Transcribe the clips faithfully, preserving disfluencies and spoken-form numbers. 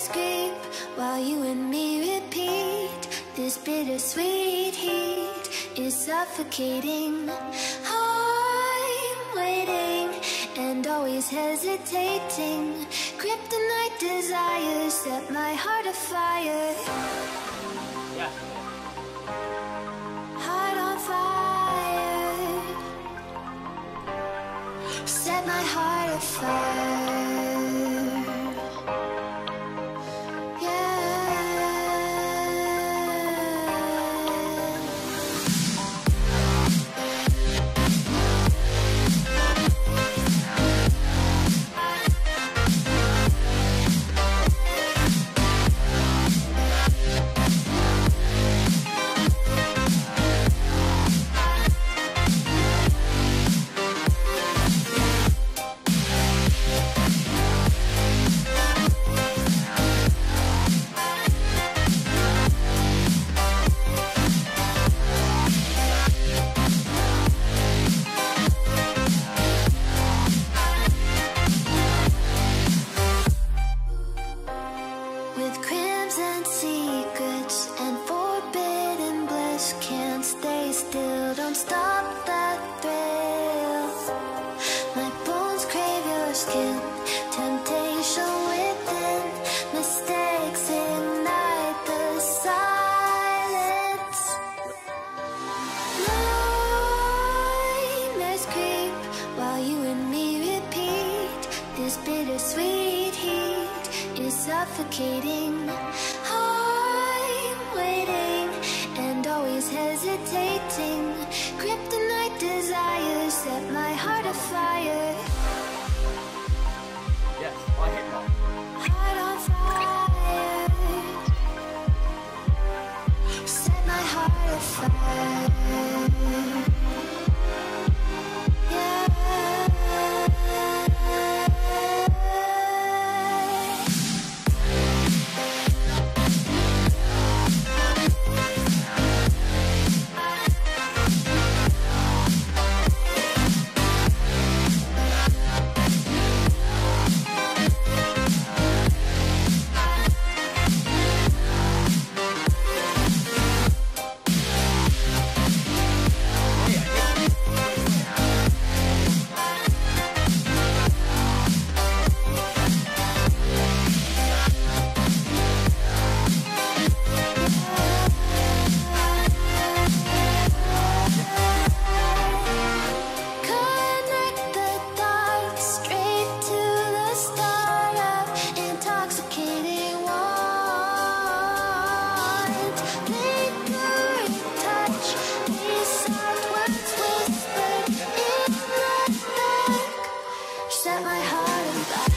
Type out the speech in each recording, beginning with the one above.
Nightmares creep while you and me repeat. This bittersweet heat is suffocating. I'm waiting and always hesitating. Kryptonite desires set my heart afire. Yeah. Heart on fire. Set my heart afire. With crimson secrets and forbidden bliss, can't stay still, don't stop that thrill. My bones crave your skin, temptation within, mistakes ignite the silence. Nightmares creep while you and me repeat. This bittersweet heat is suffocating. I'm waiting and always hesitating. Kryptonite desires set my heart afire. Yes, I hit that. Heart on fire. Set my heart afire. Set my heart on fire.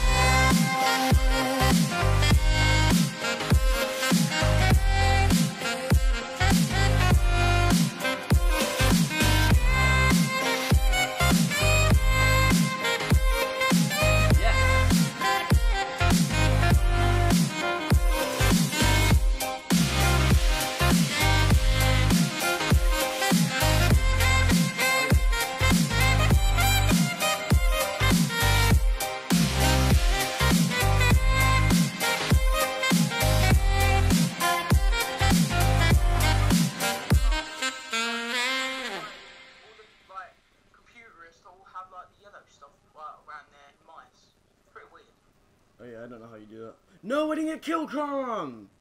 Oh yeah, I don't know how you do that. No, I didn't get killed, Kron!